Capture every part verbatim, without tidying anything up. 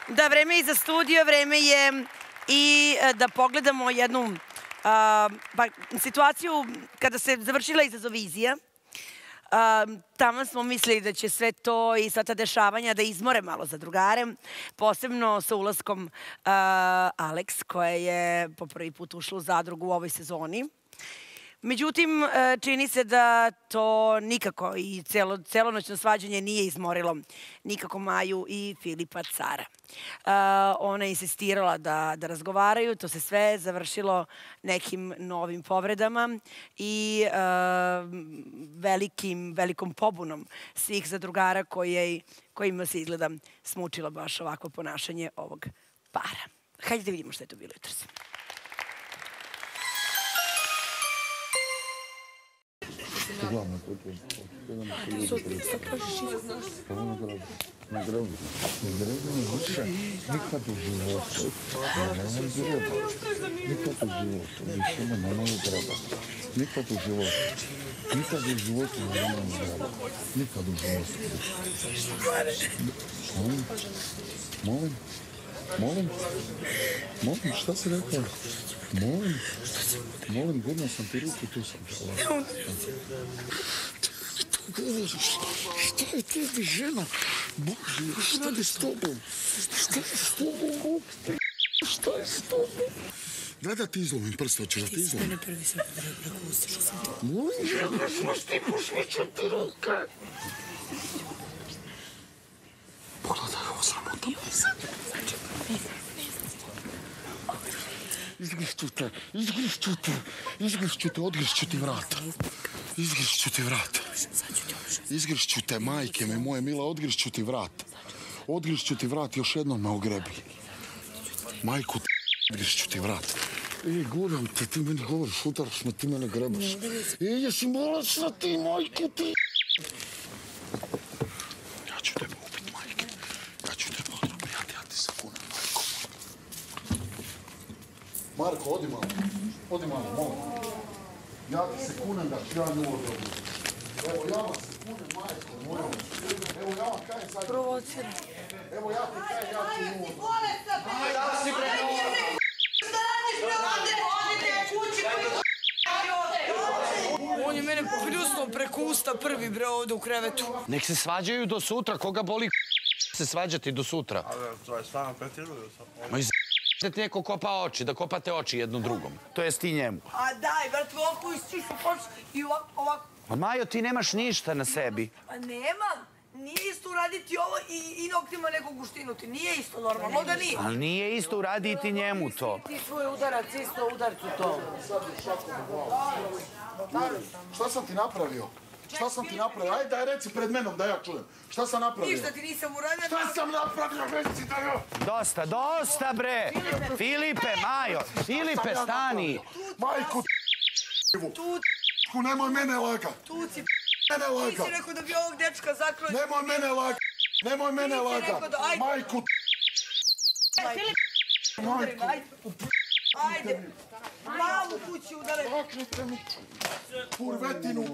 Da, vreme je za studio, vreme je i da pogledamo jednu situaciju kada se završila Izazovizija. Tamo smo mislili da će sve to i sva ta dešavanja da izmore malo za drugare, posebno sa ulaskom Aleks, koja je po prvi put ušla u zadrugu u ovoj sezoni. Međutim, čini se da to nikako i celonoćno svađanje nije izmorilo nikako Maju i Filipa Cara. Ona je insistirala da razgovaraju, to se sve završilo nekim novim povredama i velikom pobunom svih zadrugara kojima se izgleda smučilo baš ovako ponašanje ovog para. Hajde da vidimo što je to bilo jutros. Главное, какой-то. На гробу. На гробу не лучше. Никак в живот. Никак в живот. Еще на мою гроба. Никак в живот. Никак в живот на мою гроба. Никак в живот. Молим? Молим? Молим? Что ты такое? Молим? Молим, годно sam ti ruku tu skušala. Šta je tebi, žena? Bože, šta je s tobom? Šta je s tobom? Šta je s tobom? Daj da ti izlomim prst, hoćeš da ti izlomim? Mene prvi sam preko što sam to. Molim, žena, smaš ti pošvećam ti ruke. Pogledaj, ovo sramota. Izgrišću te, izgrišću te, izgrišću te, odgrišću ti vrata. Izgrišću ti vrata. Izgrišću te, majke me moje mila, odgrišću ti vrata. Odgrišću ti vrat, još jednom me ogrebi. Majku te, odgrišću ti vrata. Ej, gledam te, ti meni govoriš, udaraš me, ti mene grebaš. Ej, jesi bolesna ti, majku ti. Ja ću tebe ubit, majke. Ja ću tebe odrobijati, ja ti se kunem, majko. Marko, odi malo. Odi malo, molim. Ja ti se kunem da ću ja nju odrobiti. Evo, ja vam se kunem, majko, molim. Evo, ja vam kajem sad. Provocira. Evo, ja ti kajem, ja ću nju odrobiti. Ajde, da si preko. Šta radiš, brate? Odite kući koji on je mene pljusnuo preko usta prvi, bre, ovde u krevetu. Nek se svađaju do sutra, koga boli se svađati do sutra. Ali to je stvarno pretiruju. Ma iz da ti neko kopa oči, da kopate oči jednu drugom. To jest ti njemu. A daj, brate, ovako istišu koč i ovako, ovako. Ma Majo, ti nemaš ništa na sebi. Pa nemam. Nije isto uraditi ovo i noktima nekog uštinuti. Nije isto normalno da nije. Ali nije isto uraditi njemu to. Ti svoj udarac, isto udarcu to. Šta sam ti napravio? Šta sam ti napravio? Ajde, daj reci pred menom da ja čujem. Šta sam napravio? Ništa ti nisam uradio. Šta sam napravio? Reci da ja... Dosta, dosta, bre! Filipe, Majo! Filipe, stani! Majku tu nemoj mene laga. Tu si mene laga. Ti si rekao da bi ovog dečka zakroj. Nemoj mene laga. Nemoj mene laga. Majku Majku. Ajde. Mamu kući udare. Maknite mi. Kurvetinu.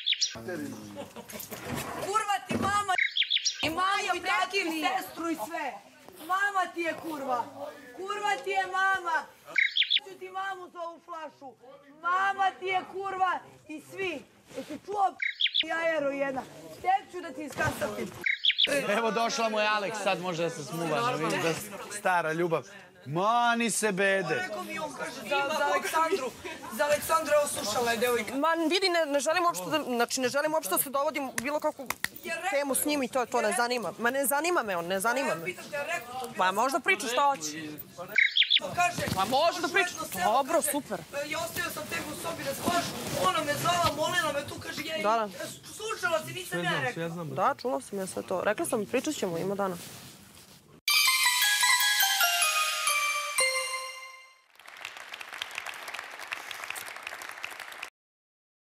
Kurva ti mama i Maja prekini sestru i sve. Mama ti je kurva. Kurva ti je mama. Ću ti mamu za ovu flašu. Mama ti je kurva i svi. Jesi čuo jajero jedna. Tek ću da ti iskasapim. Evo došla mu je Aleks, sad može da se smuva. Vidim da stara ljubav. Mani se bede. Rekao mi on, kaže, za Aleksandru. Za Aleksandru je oslušala je devojka. Ma vidi, ne želim uopšte da, znači ne želim uopšte da se dovodim bilo kakvu temu s njim i to, to ne zanima. Ma ne zanima me on, ne zanima me. Pitaš te, rekao to. Ma možda priča šta hoće. Ma može da priča. Dobro, super. Ja ostavio sam tebe u sobi da spavaš. Ona me zvala, molila me tu, kaže, ja slušala si, nisam ja rekao. Da, čula sam ja sve to. Rekla sam, pričat ćemo, ima dana.